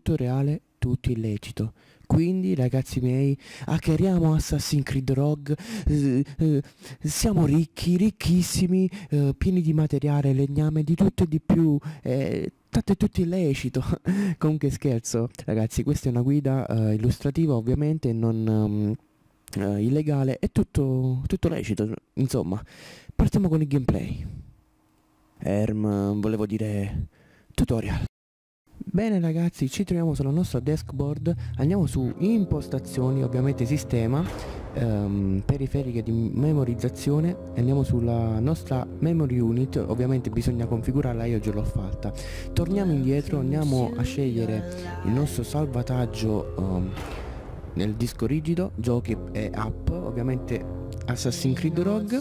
tutto reale, tutto illecito. Quindi, ragazzi miei, hackeriamo Assassin's Creed Rogue, siamo ricchi, ricchissimi, pieni di materiale, legname, di tutto e di più, tanto è tutto illecito. Comunque scherzo, ragazzi, questa è una guida illustrativa, ovviamente, non illegale, è tutto lecito, insomma. Partiamo con il gameplay. Volevo dire tutorial. Bene ragazzi, ci troviamo sulla nostra dashboard, andiamo su impostazioni, ovviamente sistema, periferiche di memorizzazione, andiamo sulla nostra memory unit, ovviamente bisogna configurarla, io già l'ho fatta. Torniamo indietro, andiamo a scegliere il nostro salvataggio nel disco rigido, giochi e app, ovviamente Assassin's Creed Rogue,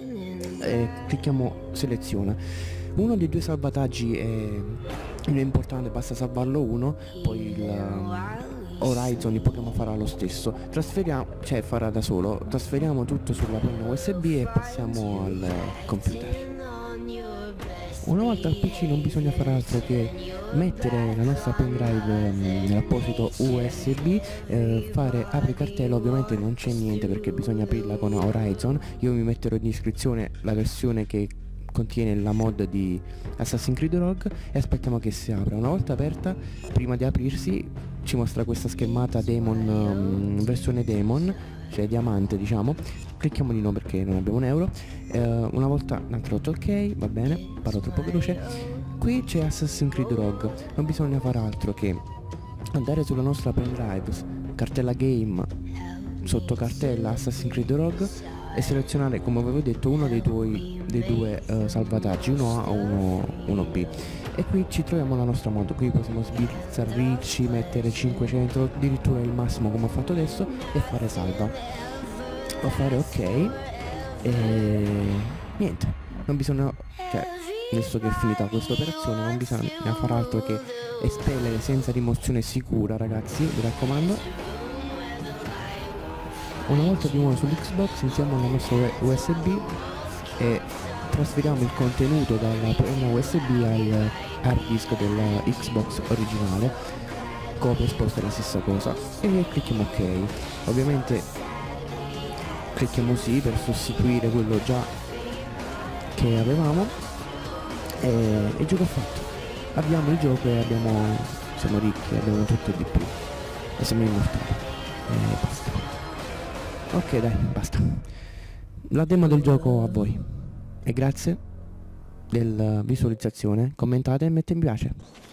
e clicchiamo seleziona. Uno dei due salvataggi non è importante, basta salvarlo uno, poi Horizon il Pokémon farà lo stesso. Farà da solo. Trasferiamo tutto sulla penna USB e passiamo al computer. Una volta al PC non bisogna fare altro che mettere la nostra pendrive nell'apposito USB, fare apri cartella, ovviamente non c'è niente perché bisogna aprirla con Horizon. Io mi metterò in descrizione la versione che contiene la mod di Assassin's Creed Rogue e aspettiamo che si apra. Una volta aperta, prima di aprirsi ci mostra questa schermata Demon, versione Demon, cioè diamante diciamo. Clicchiamo di no perché non abbiamo un euro. Una volta introdotta ok, va bene, parlo troppo veloce. Qui c'è Assassin's Creed Rogue, non bisogna fare altro che andare sulla nostra pendrive, cartella game, sotto cartella Assassin's Creed Rogue e selezionare, come avevo detto, uno dei due salvataggi, uno A o uno B. E qui ci troviamo la nostra mod, qui possiamo sbizzarrirci, mettere 500, addirittura il massimo come ho fatto adesso, e fare salva. O fare ok e niente, non bisogna, cioè adesso che è finita questa operazione non bisogna fare altro che espellere senza rimozione sicura, ragazzi, mi raccomando. Una volta di nuovo sull'Xbox iniziamo la nostra USB e trasferiamo il contenuto dalla penna USB al hard disk della Xbox originale, copia e sposta è la stessa cosa, e clicchiamo ok. Ovviamente clicchiamo sì per sostituire quello già che avevamo e il gioco è fatto. Abbiamo il gioco e siamo ricchi, abbiamo tutto e di più e siamo immortali e basta. Ok dai, basta. La demo del gioco a voi e grazie della visualizzazione, commentate e mettete mi piace.